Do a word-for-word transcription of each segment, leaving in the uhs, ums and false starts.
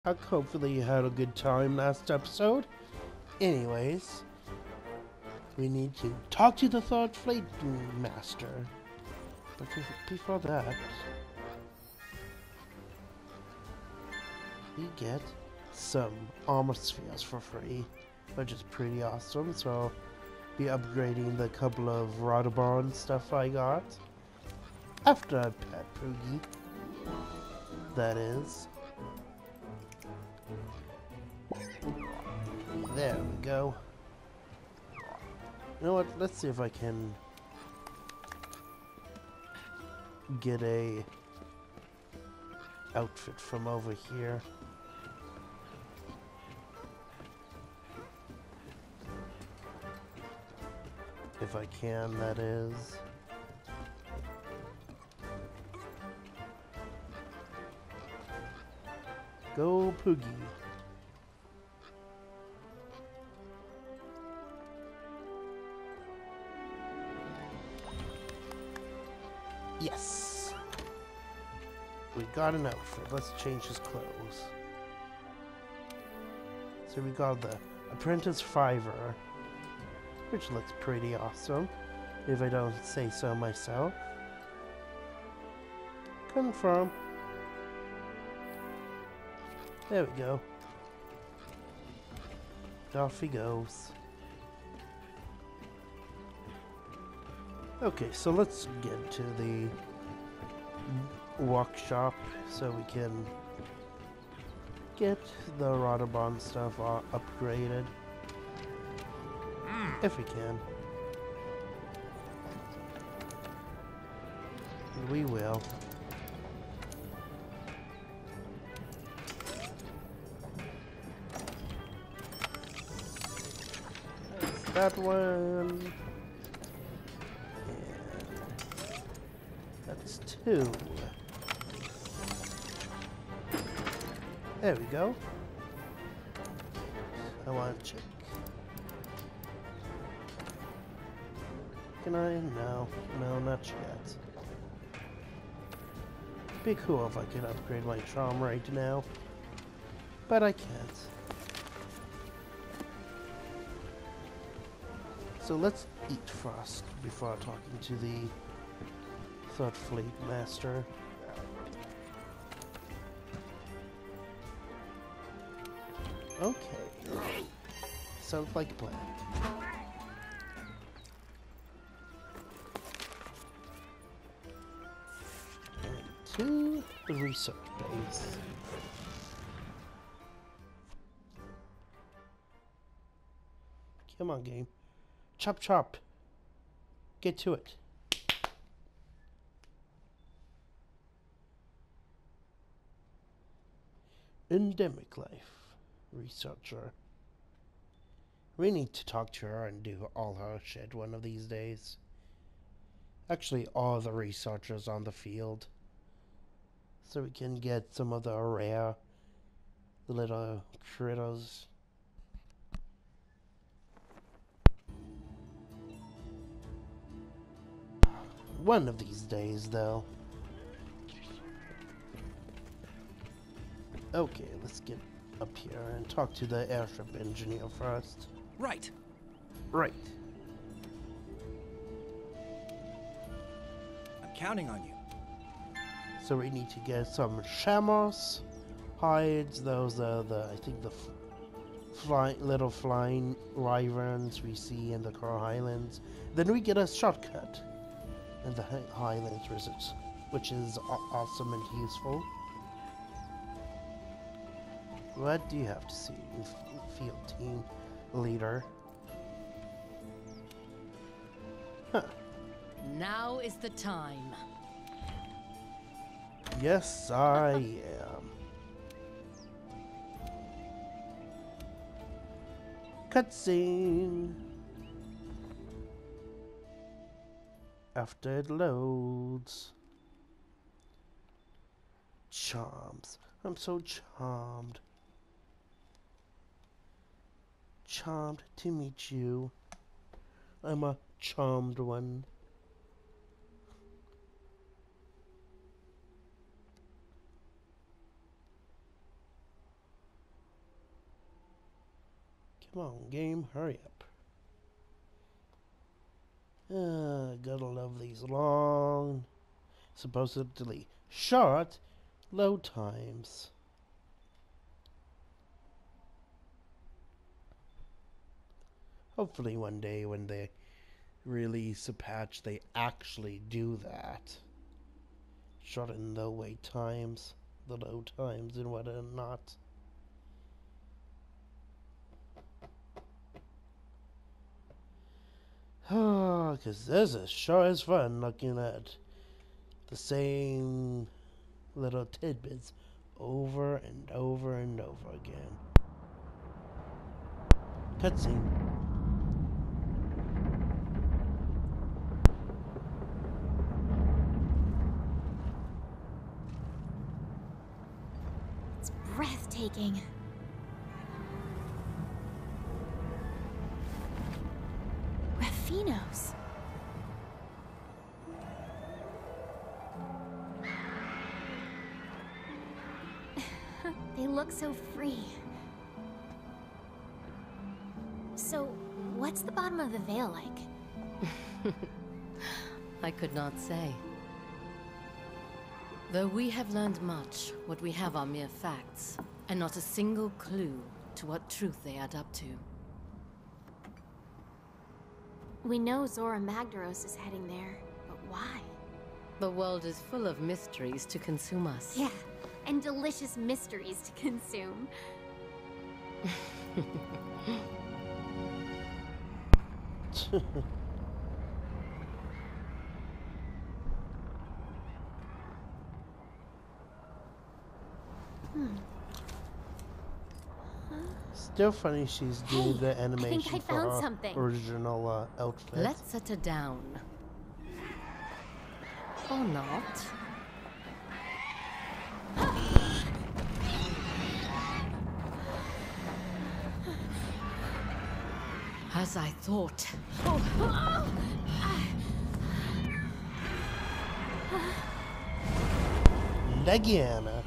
Uh, hopefully you had a good time last episode. Anyways, we need to talk to the Third Fleet Master. But before that, we get some armor spheres for free, which is pretty awesome. So I'll be upgrading the couple of Radabon stuff I got after I pet Poogie. That is. There we go. You know what? Let's see if I can get a outfit from over here. If I can, that is. Go Poogie. Yes! We got an outfit. Let's change his clothes. So we got the Apprentice Fiver, which looks pretty awesome, if I don't say so myself. Confirm. There we go. Off he goes. Okay, so let's get to the workshop so we can get the Radabon stuff uh, upgraded. Mm. If we can. And we will. That's that one. That's two. There we go. I want to check. Can I? No. No, not yet. Be cool if I could upgrade my charm right now. But I can't. So let's eat first before talking to the Third Fleet Master. Okay. Sounds like a plan. And to the research base. Come on, game. Chop chop. Get to it. Endemic life researcher. We need to talk to her and do all her shit one of these days. Actually, all the researchers on the field. So we can get some of the rare little critters. One of these days, though. Okay, let's get up here and talk to the airship engineer first. Right. Right. I'm counting on you. So we need to get some Shamos hides. Those are the, I think, the f fly, little flying wyverns we see in the Coral Highlands. Then we get a shortcut in the Highlands Resorts, which is awesome and useful. What do you have to see, field team leader? Huh. Now is the time. Yes, I am. Cutscene. After it loads. Charms. I'm so charmed. Charmed to meet you. I'm a charmed one. Come on, game, hurry up. Uh, gotta love these long, supposedly short load times. Hopefully one day when they release a patch, they actually do that. Shorten the wait times, the load times, and whatnot. Oh, because this is sure as fun looking at the same little tidbits over and over and over again. Cutscene. It's breathtaking. Raffinos. They look so free. So, what's the bottom of the veil like? I could not say. Though we have learned much, what we have are mere facts, and not a single clue to what truth they add up to. We know Zora Magdaros is heading there, but why? The world is full of mysteries to consume us. Yeah, and delicious mysteries to consume. Hmm. Still funny she's doing Hey, the animation I think I for found her something. original uh, outfit. Let's set her down. Or not. As I thought. Legiana.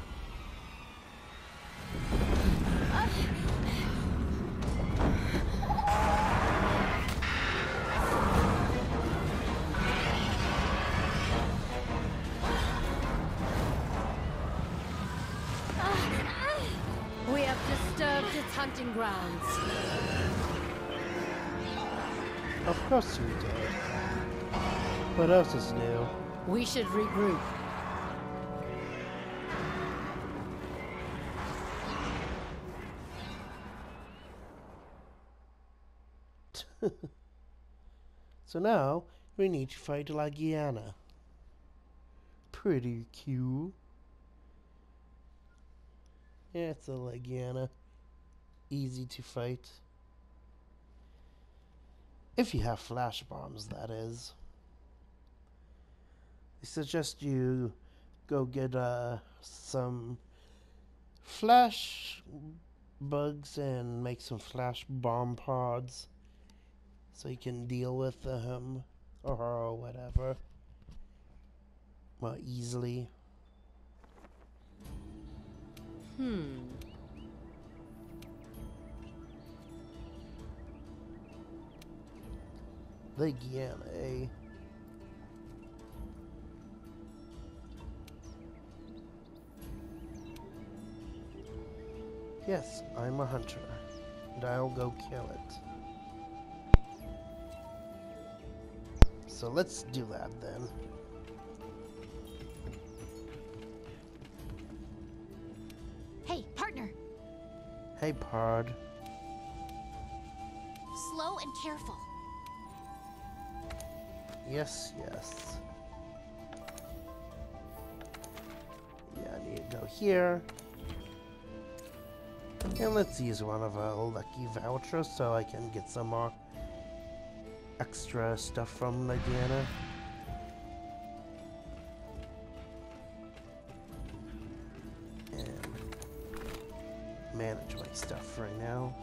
We have disturbed its hunting grounds. Of course we did. What else is new? We should regroup. So now we need to fight Legiana. Pretty cute. Yeah, it's a Legiana. Easy to fight. If you have flash bombs, that is. I suggest you go get uh, some flash bugs and make some flash bomb pods so you can deal with them or whatever more easily. Hmm. Legiana, eh? Yes, I'm a hunter, and I'll go kill it. So let's do that then. Hey, partner! Hey, Pard. Slow and careful. Yes, yes. Yeah, I need to go here. And let's use one of our lucky vouchers so I can get some more extra stuff from Legiana. And manage my stuff right now.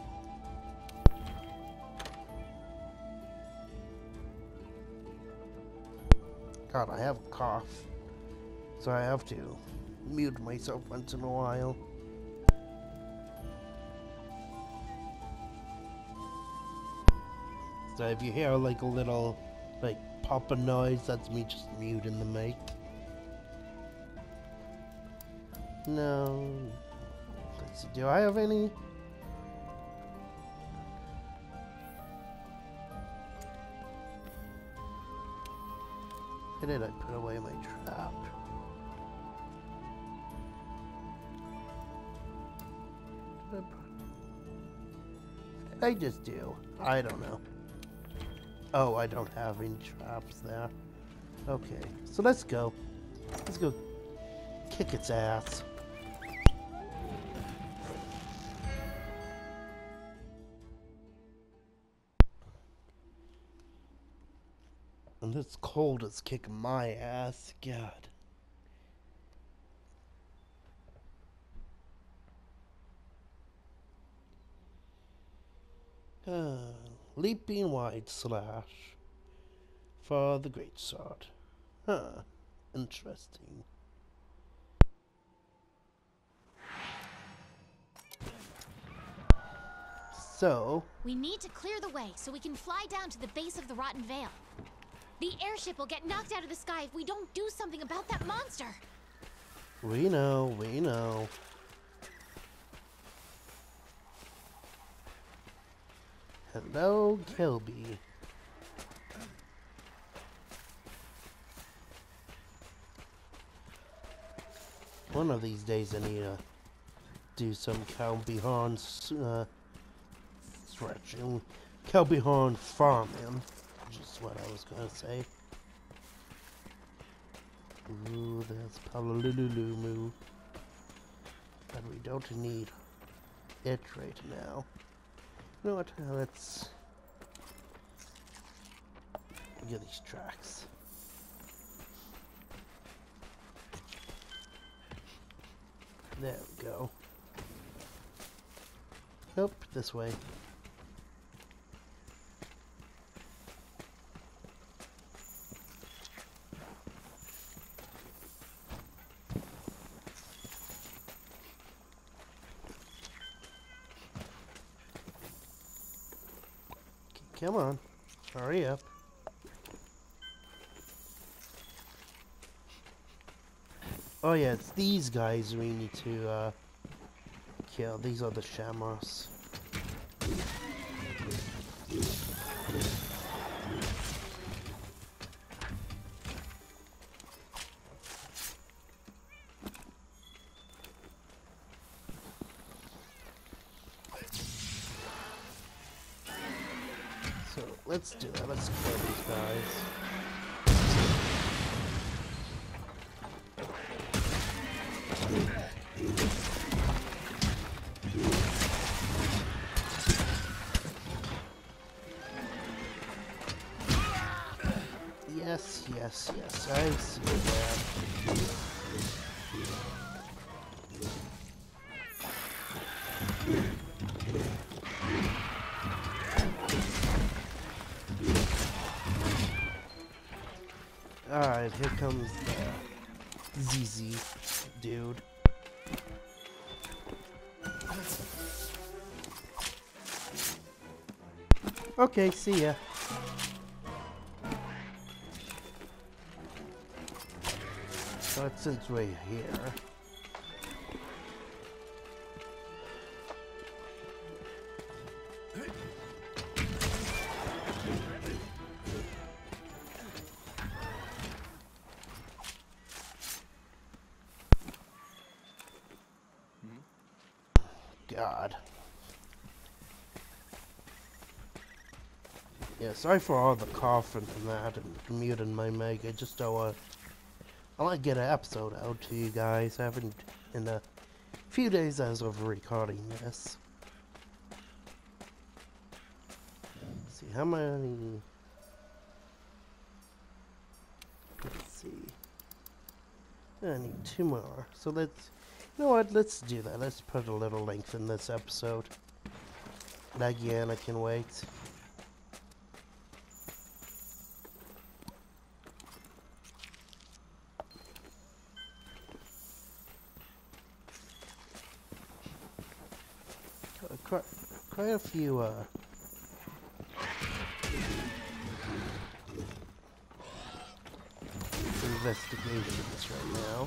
God, I have a cough, so I have to mute myself once in a while. So if you hear like a little like popping noise, that's me just muting the mic. No. Let's see, do I have any? Where did I put away my trap? Did I, put... what did I just do? I don't know. Oh, I don't have any traps there. Okay, so let's go. Let's go kick its ass. And this cold is kicking my ass. God. Uh, leaping wide slash for the great sword. Huh. Interesting. So... We need to clear the way so we can fly down to the base of the Rotten Vale. The airship will get knocked out of the sky if we don't do something about that monster. We know, we know. Hello, Kelby. One of these days I need to do some Kelby Horn uh, stretching. Kelby Horn farming. Just what I was gonna say. Ooh, there's Palululu. But we don't need it right now. You know what? Uh, let's get these tracks. There we go. Nope, this way. Come on, hurry up. Oh yeah, it's these guys we need to uh, kill. These are the Shamrocks. So let's do that. Let's kill these guys. Yes, yes, yes. I see that. Alright, here comes the Z Z dude. Okay, see ya. But since we're here... God. Yeah, sorry for all the coughing and that and muting my mic. I just don't want... I want to get an episode out to you guys. I haven't in a few days as of recording this. Let's see, how many... Let's see. I need two more. So let's... You know what? Let's do that. Let's put a little length in this episode. Again, I can wait. Quite, quite a few, uh... investigations right now.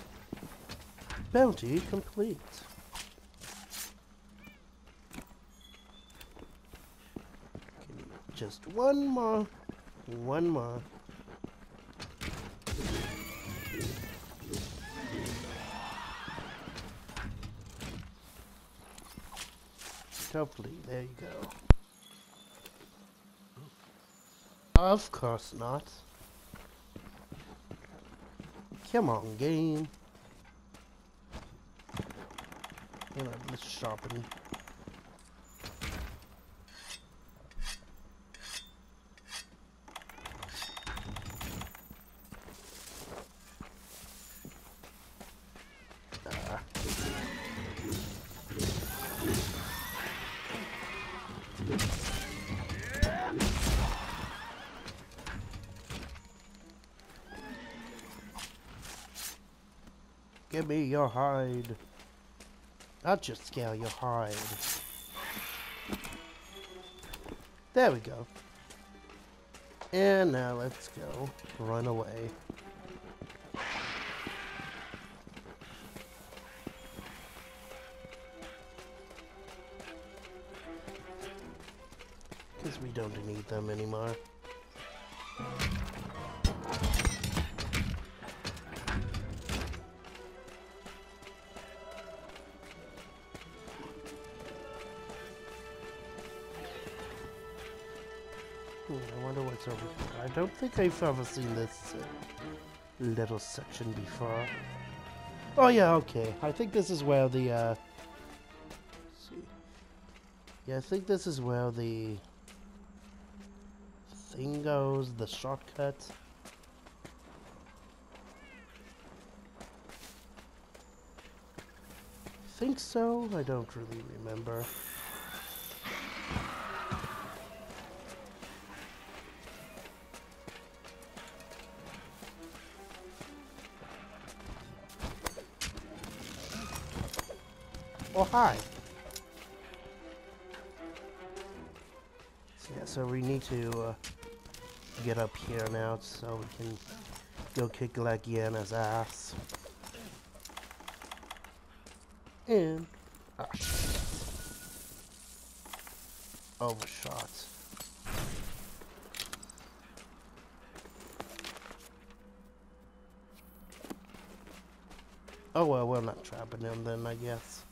Bounty complete. Okay, just one more. One more. Hopefully, there you go. Of course not. Come on, game. You know, let's sharpen. Ah. Give me your hide. I'll just scale your hide. There we go. And now let's go. Run away. Because we don't need them anymore. I wonder what's over here. I don't think I've ever seen this uh, little section before. Oh yeah, okay. I think this is where the, uh... let's see. Yeah, I think this is where the thing goes, the shortcut. I think so? I don't really remember. Oh, hi. So, yeah, so we need to uh, get up here now so we can go kick Legiana's ass. And... ah, shit. Overshot. Oh well, we're not trapping him then, I guess.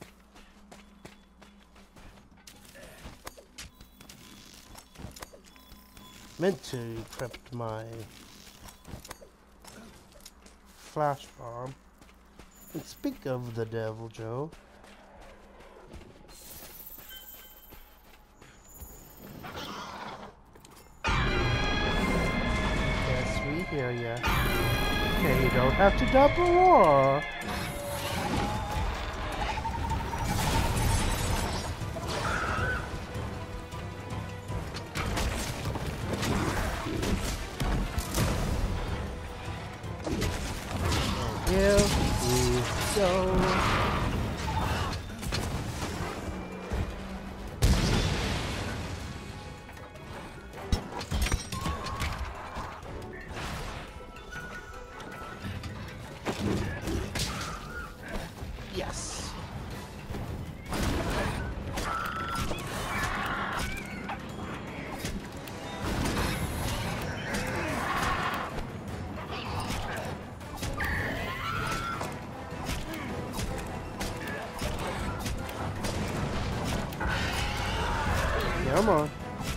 Meant to equip my flash bomb. And speak of the devil, Joe. Yes, we hear ya. Okay, you don't have to double roar. Here we go. Yes. Come on.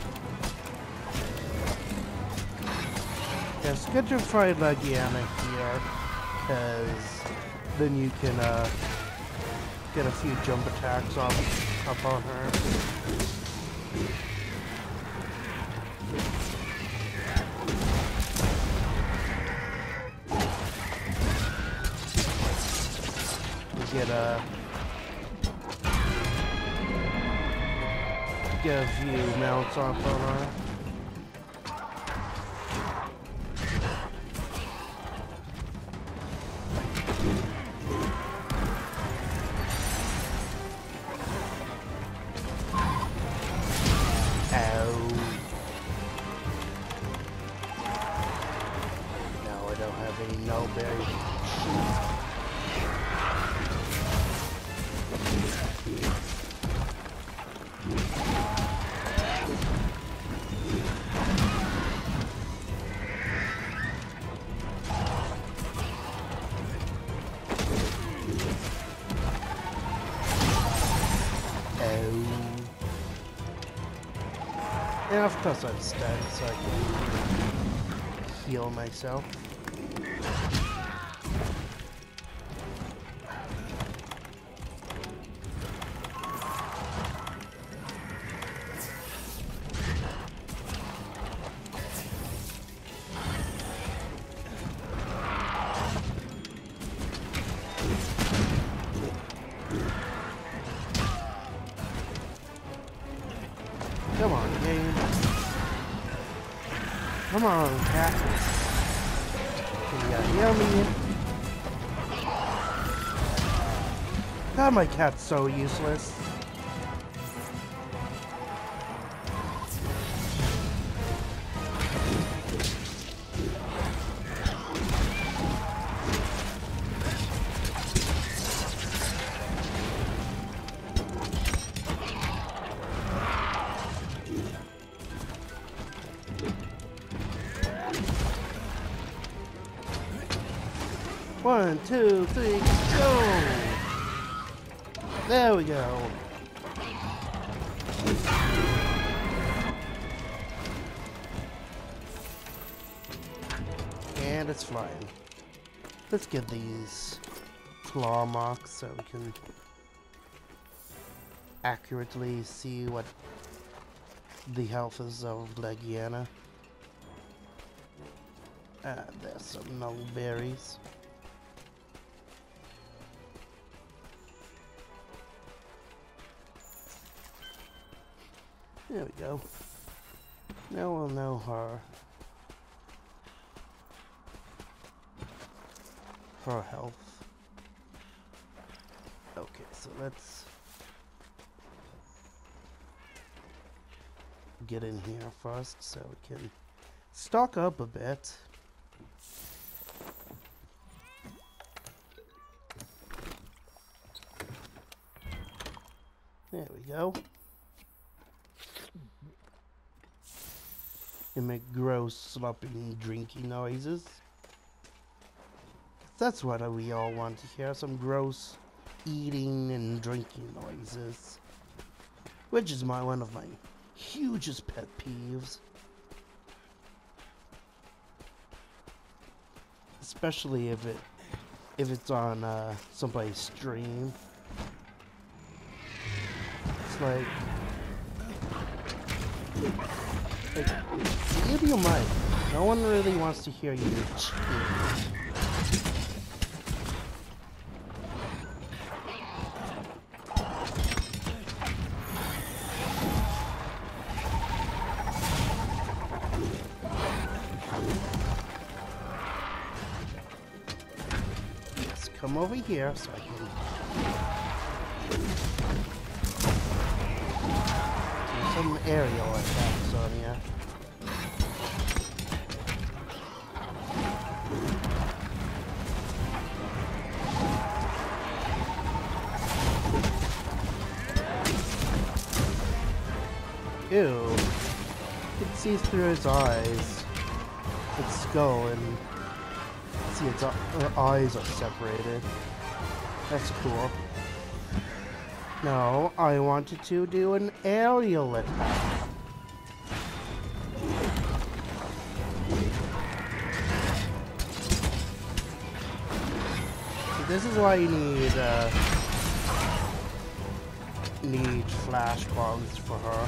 Yeah, it's good to fight Legiana here, because then you can uh, get a few jump attacks up, up on her. You get a get a few mounts off on her. nullberry. And of course I'm stunned, so I can heal myself. Come on, game. Come on, cat. Can you hear me? God, my cat's so useless. One, two, three, go! There we go. And it's flying. Let's get these claw marks so we can accurately see what the health is of Legiana. Ah, there's some null berries. There we go. Now we'll know her. Her health. Okay, so let's get in here first so we can stock up a bit. There we go. And make gross, sloppy, drinking noises. That's what we all want to hear, some gross eating and drinking noises. Which is my one of my hugest pet peeves. Especially if it if it's on uh, somebody's stream. It's like Like, give you a mic. No one really wants to hear you chew. Yes, come over here so I can do some aerial attacks on you. Ew. You can see through his eyes. Its skull, and see its her eyes are separated. That's cool. No, I wanted to do an aerial attack. So this is why you need uh, need flash bombs for her.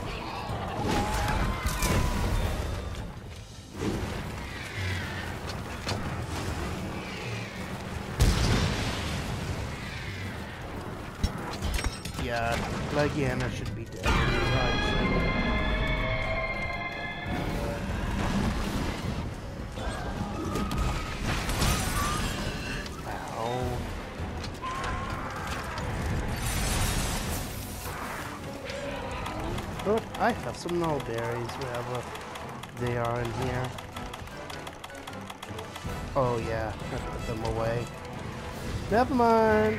Yeah, Legiana should be dead. Ow. Oh, I have some null berries, wherever they are in here. Oh yeah, I put them away. Never mind.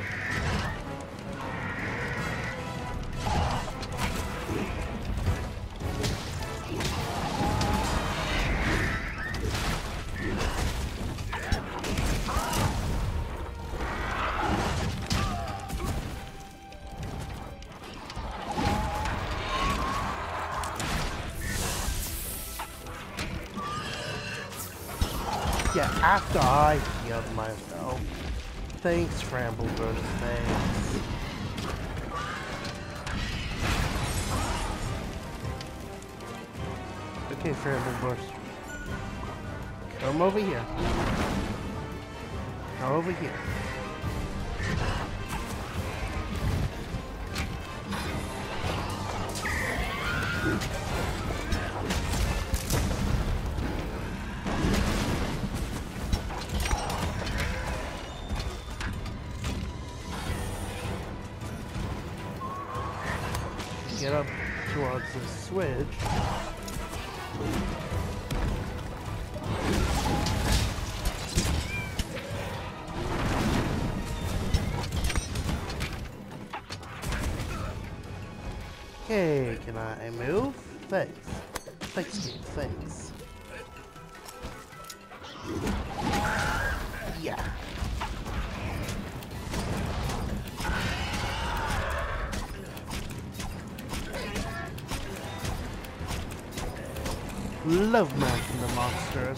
Yeah, after I healed myself. Thanks, Bramblebush, thanks. Okay, Bramblebush. Come over here. Come over here. Get up towards the switch. Okay, can I move? Thanks. Thanks, dude, thanks. Yeah. Love mounting the monsters.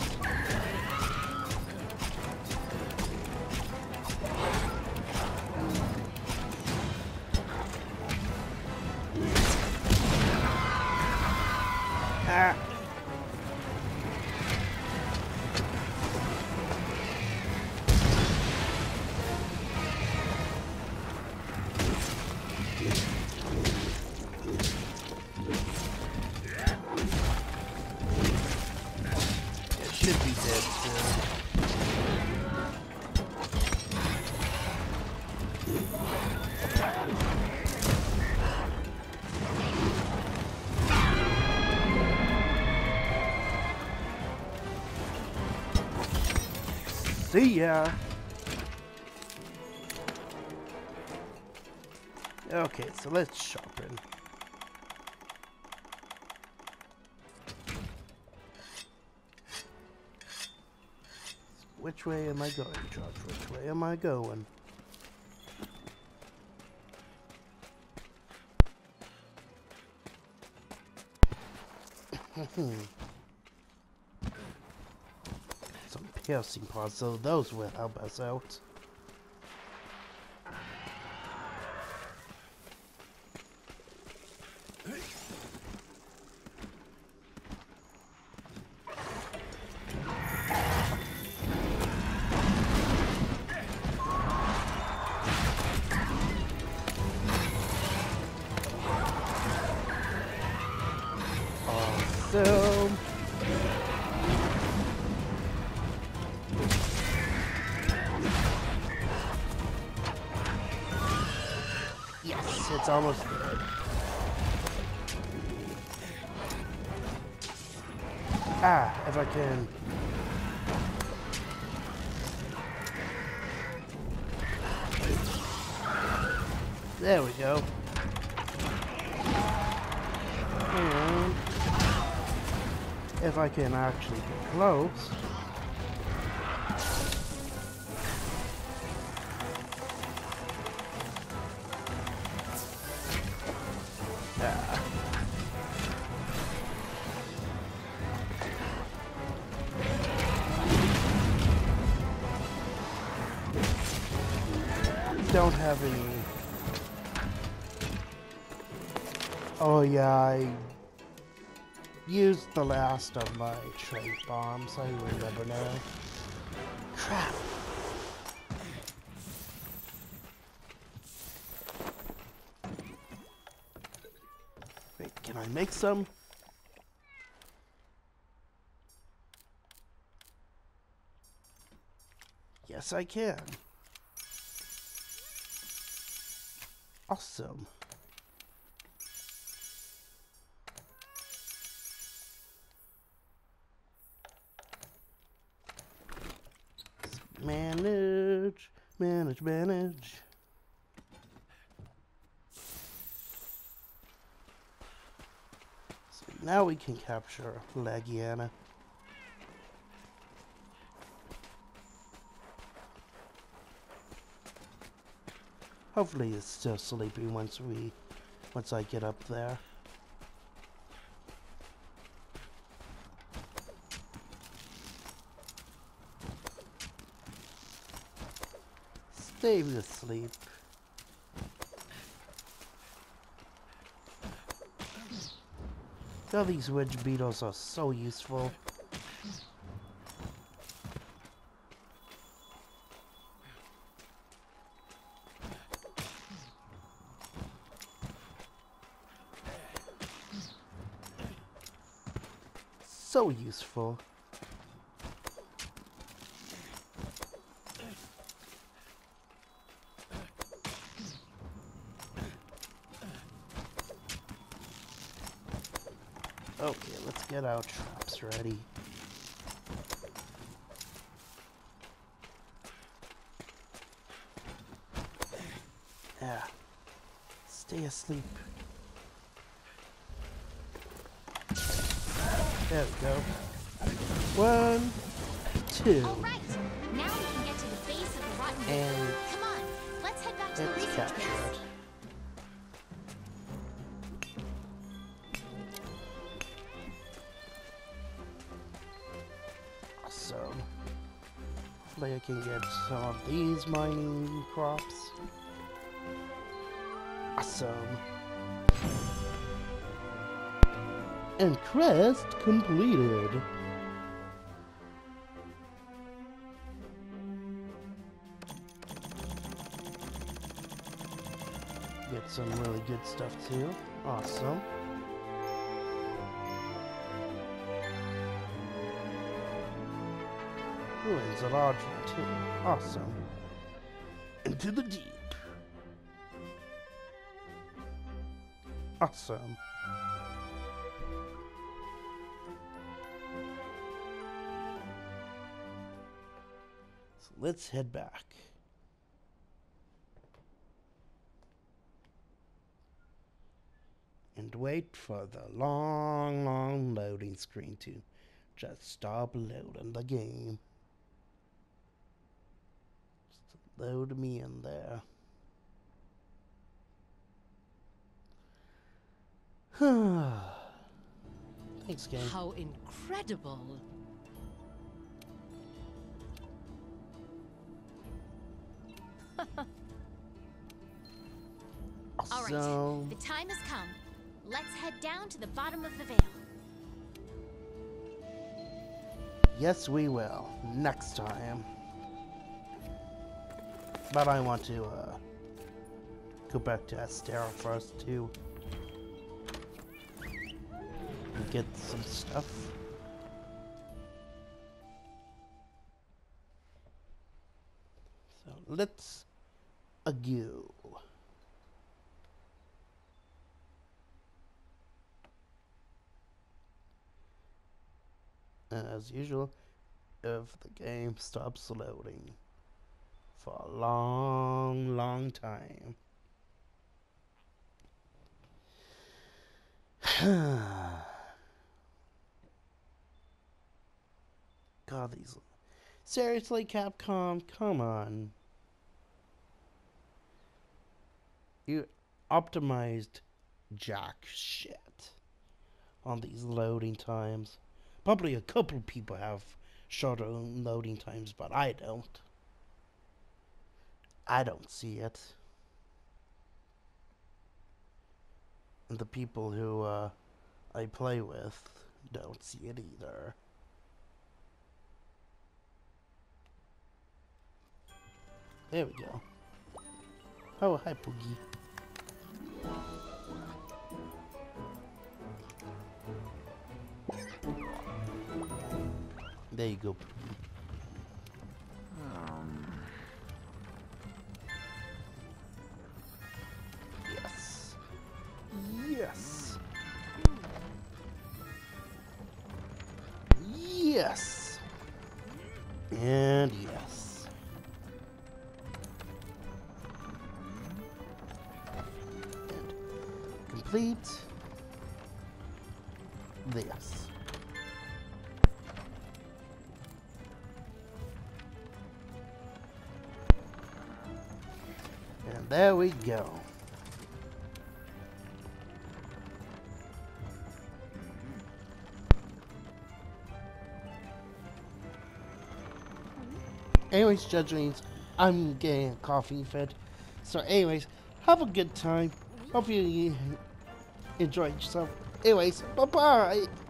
Ah. Should be dead soon. See ya. Okay, so let's sharpen. Which way am I going, George? Which way am I going? Some piercing parts, so those will help us out. Awesome. Yes, it's almost dead. Ah, if I can. There we go. And if I can actually get close. Ah. Don't have any. Oh yeah, I used the last of my trait bombs. I remember now. Crap. Wait, can I make some? Yes, I can. Awesome. Manage, manage. So now we can capture Legiana. Hopefully it's still sleeping once we, once I get up there. Stay asleep. Oh, these wedge beetles are so useful. So useful. Okay, let's get our traps ready. Yeah. Stay asleep. There we go. One, two. All right. Now we can get to the base of the rotten veil. And Come on. Let's head back to the let's research capture base. it. So, hopefully I can get some of these mining crops. Awesome. And quest completed. Get some really good stuff too. Awesome. Ruins a large one too. Awesome. Into the deep. Awesome. So let's head back. And wait for the long, long loading screen to just stop loading the game. Just load me in there. Thanks, game. How incredible! All right. So, The time has come. Let's head down to the bottom of the veil. yes, we will. Next time. But I want to uh, go back to Astera first, too. And get some stuff. So, let's uh, go. And as usual, if the game stops loading for a long, long time. God, these... Seriously, Capcom? Come on. You optimized jack shit on these loading times. Probably a couple people have shorter loading times, but I don't. I don't see it. And the people who uh, I play with don't see it either. There we go. Oh, hi, Poogie. There you go. Um. Yes. Yes. Yes. And yes. complete this. And there we go. Anyways, Judge means I'm getting a coffee fit. So anyways, have a good time. Hope you enjoyed yourself. Anyways, bye-bye.